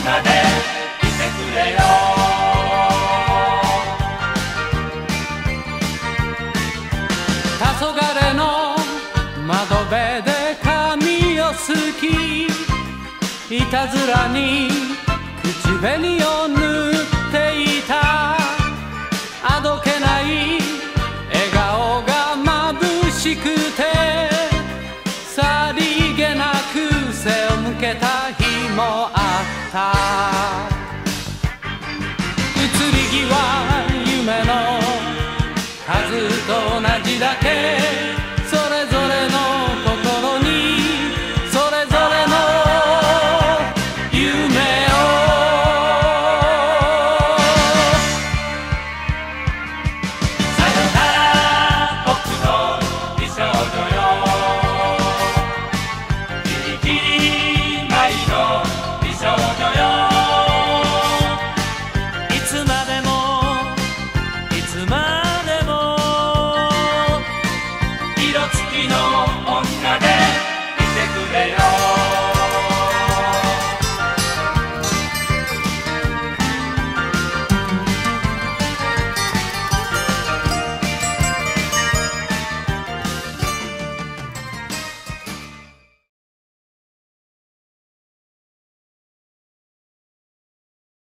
女でいてくれよ。 黄昏の窓辺で髪をすき、いたずらに口紅を塗っていた。あどけない笑顔が眩しくて、さりげなく背を向けた日もある。